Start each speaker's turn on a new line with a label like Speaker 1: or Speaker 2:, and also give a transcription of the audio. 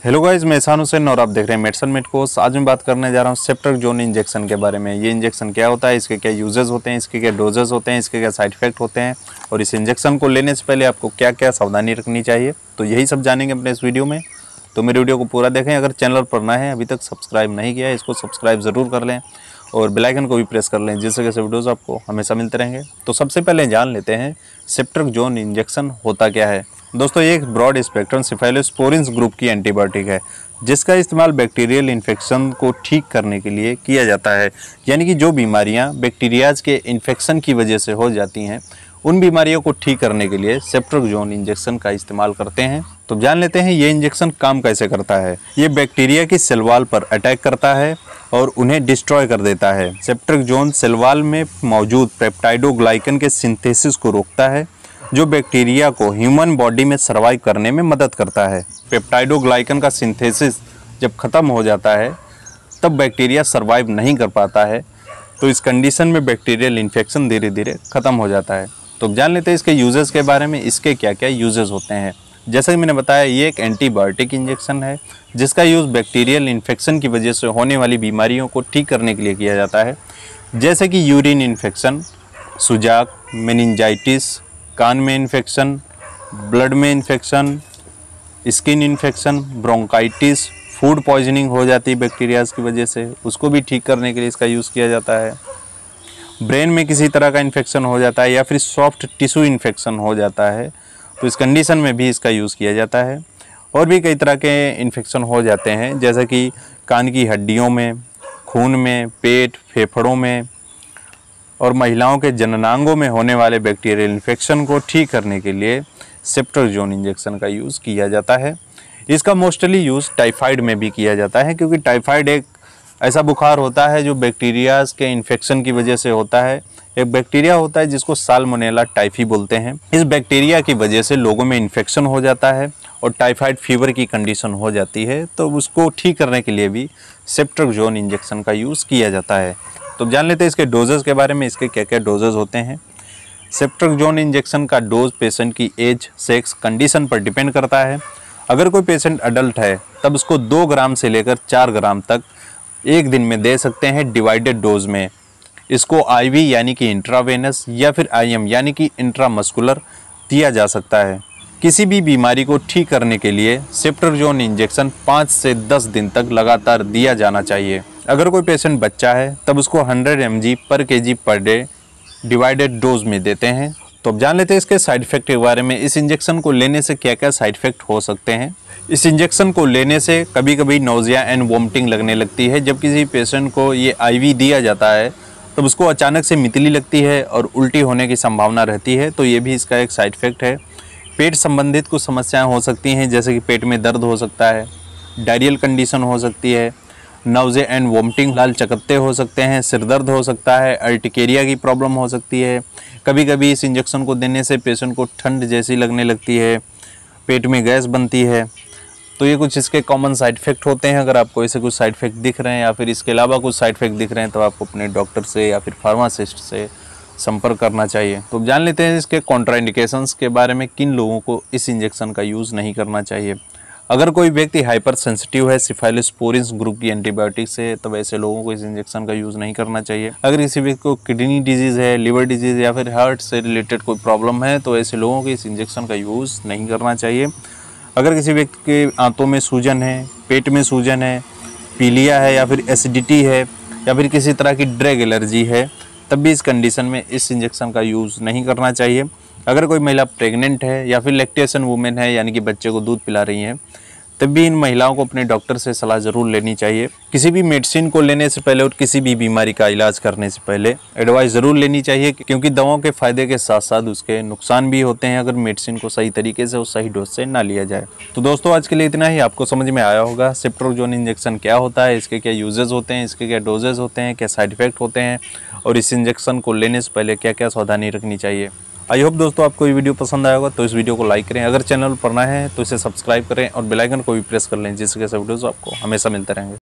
Speaker 1: Hello guys, मैं एहसान हुसैन और आप देख रहे हैं मेडिसिन मेड कोर्स। आज मैं बात करने जा रहा हूं सेप्ट्रोक्सोन इंजेक्शन के बारे में। ये इंजेक्शन क्या होता है, इसके क्या यूजेस होते हैं, इसके क्या डोजेस होते हैं, इसके क्या साइड इफेक्ट होते हैं और इस इंजेक्शन को लेने से पहले आपको क्या क्या सावधानी रखनी चाहिए, तो यही सब जानेंगे अपने इस वीडियो में। तो मेरे वीडियो को पूरा देखें। अगर चैनल पर नए हैं, अभी तक सब्सक्राइब नहीं किया है, इसको सब्सक्राइब ज़रूर कर लें और बेल आइकन को भी प्रेस कर लें, जिससे कैसे वीडियोज़ आपको हमेशा मिलते रहेंगे। तो सबसे पहले जान लेते हैं सेप्ट्रोक्सोन इंजेक्शन होता क्या है। दोस्तों, ये एक ब्रॉड स्पेक्ट्रम सेफेलोस्पोरिन्स ग्रुप की एंटीबायोटिक है, जिसका इस्तेमाल बैक्टीरियल इन्फेक्शन को ठीक करने के लिए किया जाता है। यानी कि जो बीमारियां बैक्टीरियाज के इन्फेक्शन की वजह से हो जाती हैं, उन बीमारियों को ठीक करने के लिए सेप्ट्रोक्सोन इंजेक्शन का इस्तेमाल करते हैं। तो जान लेते हैं ये इंजेक्शन काम कैसे करता है। ये बैक्टीरिया की सेल वॉल पर अटैक करता है और उन्हें डिस्ट्रॉय कर देता है। सेप्ट्रोक्सोन सेल वॉल में मौजूद पेप्टाइडोग्लाइकन के सिंथेसिस को रोकता है, जो बैक्टीरिया को ह्यूमन बॉडी में सर्वाइव करने में मदद करता है। पेप्टाइडोग्लाइकन का सिंथेसिस जब ख़त्म हो जाता है, तब बैक्टीरिया सर्वाइव नहीं कर पाता है। तो इस कंडीशन में बैक्टीरियल इन्फेक्शन धीरे धीरे ख़त्म हो जाता है। तो जान लेते हैं इसके यूजेस के बारे में, इसके क्या क्या यूजेस होते हैं। जैसा कि मैंने बताया, ये एक एंटीबायोटिक इंजेक्शन है, जिसका यूज़ बैक्टीरियल इन्फेक्शन की वजह से होने वाली बीमारियों को ठीक करने के लिए किया जाता है, जैसे कि यूरिन इन्फेक्शन, सुजाक, मेनिंजाइटिस, कान में इन्फेक्शन, ब्लड में infection, skin infection, bronchitis, food poisoning हो जाती है बैक्टीरियाज की वजह से, उसको भी ठीक करने के लिए इसका यूज़ किया जाता है। ब्रेन में किसी तरह का इन्फेक्शन हो जाता है या फिर सॉफ्ट टिश्यू इन्फेक्शन हो जाता है, तो इस कंडीशन में भी इसका यूज़ किया जाता है। और भी कई तरह के इन्फेक्शन हो जाते हैं, जैसे कि कान की हड्डियों में, खून में, पेट, फेफड़ों में और महिलाओं के जननांगों में होने वाले बैक्टीरियल इन्फेक्शन को ठीक करने के लिए सेप्ट्रोक्सोन इंजेक्शन का यूज़ किया जाता है। इसका मोस्टली यूज़ टाइफाइड में भी किया जाता है, क्योंकि टाइफाइड एक ऐसा बुखार होता है जो बैक्टीरियाज के इन्फेक्शन की वजह से होता है। एक बैक्टीरिया होता है जिसको साल्मोनेला टाइफी बोलते हैं। इस बैक्टीरिया की वजह से लोगों में इन्फेक्शन हो जाता है और टाइफाइड फीवर की कंडीशन हो जाती है, तो उसको ठीक करने के लिए भी सेप्ट्रोक्सोन इंजेक्शन का यूज़ किया जाता है। तो जान लेते हैं इसके डोजेज़ के बारे में, इसके क्या क्या डोजेज़ होते हैं। सेप्ट्रोक्सोन इंजेक्शन का डोज पेशेंट की एज, सेक्स, कंडीशन पर डिपेंड करता है। अगर कोई पेशेंट अडल्ट है, तब उसको 2 ग्राम से लेकर 4 ग्राम तक एक दिन में दे सकते हैं डिवाइडेड डोज में। इसको आईवी यानी कि इंट्रावेनस या फिर आईएम यानी कि इंट्रामस्कुलर दिया जा सकता है। किसी भी बीमारी को ठीक करने के लिए सेप्ट्रोक्सोन इंजेक्शन 5 से 10 दिन तक लगातार दिया जाना चाहिए। अगर कोई पेशेंट बच्चा है, तब उसको 100 mg पर kg per day divided dose में देते हैं। तो अब जान लेते हैं इसके साइड इफेक्ट के बारे में। इस इंजेक्शन को लेने से क्या क्या साइड इफेक्ट हो सकते हैं। इस इंजेक्शन को लेने से कभी कभी नोजिया एंड वोमिटिंग लगने लगती है। जब किसी पेशेंट को ये आईवी दिया जाता है, तब उसको अचानक से मितली लगती है और उल्टी होने की संभावना रहती है, तो ये भी इसका एक साइड इफेक्ट है। पेट संबंधित कुछ समस्याएं हो सकती हैं, जैसे कि पेट में दर्द हो सकता है, डायरियल कंडीशन हो सकती है, नौजे एंड वोमिटिंग, लाल चकत्ते हो सकते हैं, सिर दर्द हो सकता है, अर्टिकेरिया की प्रॉब्लम हो सकती है। कभी कभी इस इंजेक्शन को देने से पेशेंट को ठंड जैसी लगने लगती है, पेट में गैस बनती है। तो ये कुछ इसके कॉमन साइड इफेक्ट होते हैं। अगर आपको ऐसे कुछ साइड इफेक्ट दिख रहे हैं या फिर इसके अलावा कुछ साइड इफेक्ट दिख रहे हैं, तो आपको अपने डॉक्टर से या फिर फार्मासिस्ट से संपर्क करना चाहिए। तो जान लेते हैं इसके कॉन्ट्राइंडिकेशंस के बारे में, किन लोगों को इस इंजेक्शन का यूज़ नहीं करना चाहिए। अगर कोई व्यक्ति हाइपर सेंसिटिव है सेफेलोस्पोरिन्स ग्रुप की एंटीबायोटिक से, तो ऐसे लोगों को इस इंजेक्शन का यूज़ नहीं करना चाहिए। अगर किसी व्यक्ति को किडनी डिजीज़ है, लिवर डिजीज़ या फिर हार्ट से रिलेटेड कोई प्रॉब्लम है, तो ऐसे लोगों को इस इंजेक्शन का यूज़ नहीं करना चाहिए। अगर किसी व्यक्ति के आंतों में सूजन है, पेट में सूजन है, पीलिया है या फिर एसिडिटी है या फिर किसी तरह की ड्रग एलर्जी है, तब भी इस कंडीशन में इस इंजेक्शन का यूज़ नहीं करना चाहिए। अगर कोई महिला प्रेग्नेंट है या फिर लैक्टेशन वुमेन है, यानी कि बच्चे को दूध पिला रही हैं, तब भी इन महिलाओं को अपने डॉक्टर से सलाह ज़रूर लेनी चाहिए। किसी भी मेडिसिन को लेने से पहले और किसी भी बीमारी का इलाज करने से पहले एडवाइस ज़रूर लेनी चाहिए, क्योंकि दवाओं के फ़ायदे के साथ साथ उसके नुकसान भी होते हैं, अगर मेडिसिन को सही तरीके से और सही डोज से ना लिया जाए। तो दोस्तों, आज के लिए इतना ही। आपको समझ में आया होगा सेप्ट्रोक्सोन इंजेक्शन क्या होता है, इसके क्या यूजेस होते हैं, इसके क्या डोजेज होते हैं, क्या साइड इफेक्ट होते हैं और इस इंजेक्शन को लेने से पहले क्या क्या सावधानी रखनी चाहिए। आई होप दोस्तों आपको ये वीडियो पसंद आया होगा, तो इस वीडियो को लाइक करें। अगर चैनल पर नए हैं तो इसे सब्सक्राइब करें और बेल आइकन को भी प्रेस कर लें, जिससे वीडियोस आपको हमेशा मिलते रहेंगे।